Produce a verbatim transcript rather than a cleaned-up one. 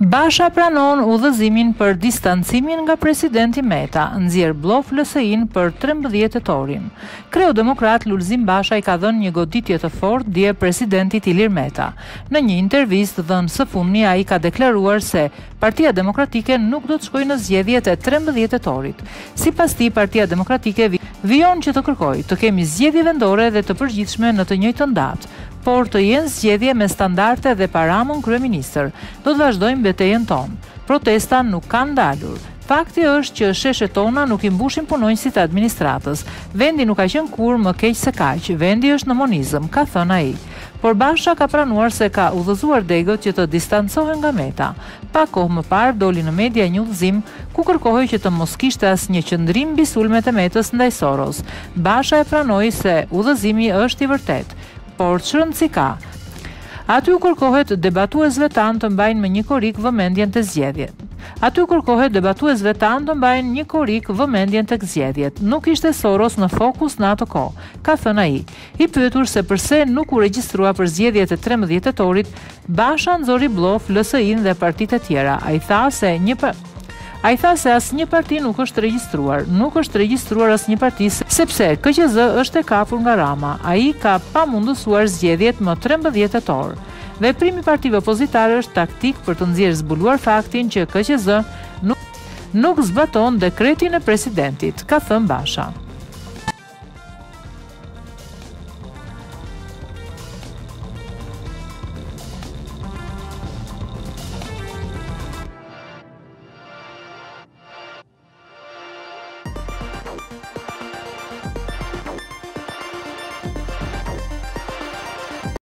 Basha pranon udhëzimin për distancimin nga presidenti Meta, nxjerr blof L S I-n për trembëdhjetë tetorin. Kreu Demokrat Lulzim Basha i ka dhënë një goditje të fortë dje presidentit Ilir Meta. Në një intervistë dhënë së fundmi, ai ka deklaruar se Partia Demokratike nuk do të shkojë në zgjedhjet e trembëdhjetë tetorit. Sipas tij, Partia Demokratike vijon që të kërkojë të kemi zgjedhje vendore dhe të përgjithshme në të njëjtën datë, por të jenë zgjedhje me standarde dhe paramon kryeministër. Do të vazhdojmë betejën tonë. Protesta nuk kanë ndalur. Fakti është që sheshet tona nuk i mbushin punonjësit e administratës. Vendi nuk ka qenë kur më keq se kaq. Vendi është në monizëm, ka thënë ai. Por Basha ka pranuar se ka udhëzuar degët që të distancohen nga Meta. Pa kohë më parë doli në media një udhëzim ku kërkohej që të mos kishte asnjë qëndrim mbi sulmet e Metës ndaj Soros. Basha e pranoi se udhëzimi është i vërtetë, por çrëndsi ka. Aty u kërkohet debatuesve tanë të mbajnë me një korik vëmendjen të zgjedhjet. Aty u kërkohet debatuesve tanë të mbajnë një korik vëmendjen tek zgjedhjet. Nuk ishte Soros në fokus në atë kohë, ka thënë ai. I pyetur se pse nuk u regjistrua për zgjedhjet e trembëdhjetë tetorit, Basha nxori blof L S I-n dhe partitë e tjera. Ai tha se një pa... Ai tha se asnjë parti nuk është regjistruar, nuk është regjistruar asnjë parti sepse K Q Z është e kapur nga Rama. Ai ka pamundësuar zgjedhjet më trembëdhjetë tetor. Veprimi i partive opozitare është taktik për të nxjerrë zbuluar faktin që K Q Z nuk, nuk zbaton dekretin e presidentit, ka thënë Basha.